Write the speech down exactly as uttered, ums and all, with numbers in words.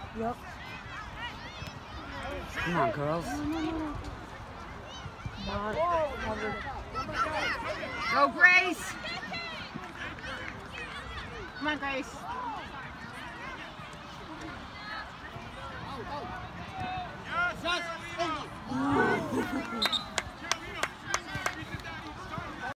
Yep. Come on, girls. Go, Grace. Come on, Grace. Yes, yes.